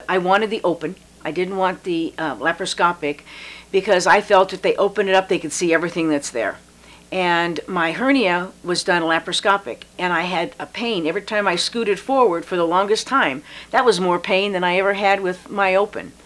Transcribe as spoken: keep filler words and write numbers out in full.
I wanted the open. I didn't want the uh, laparoscopic because I felt if they opened it up, they could see everything that's there. And my hernia was done laparoscopic, and I had a pain every time I scooted forward for the longest time. That was more pain than I ever had with my open.